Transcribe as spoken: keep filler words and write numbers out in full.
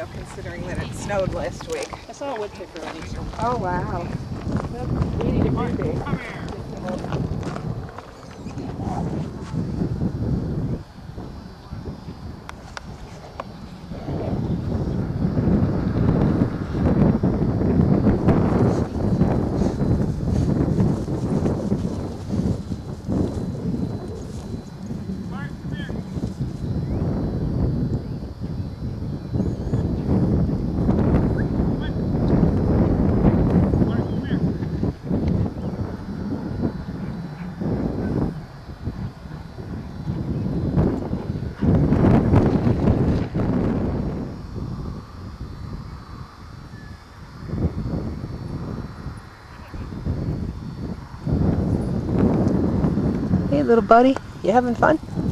considering that it snowed last week. I saw a wood chipper already. So. Oh, wow. That's eighty degree day. Come here. Hey, little buddy, you having fun?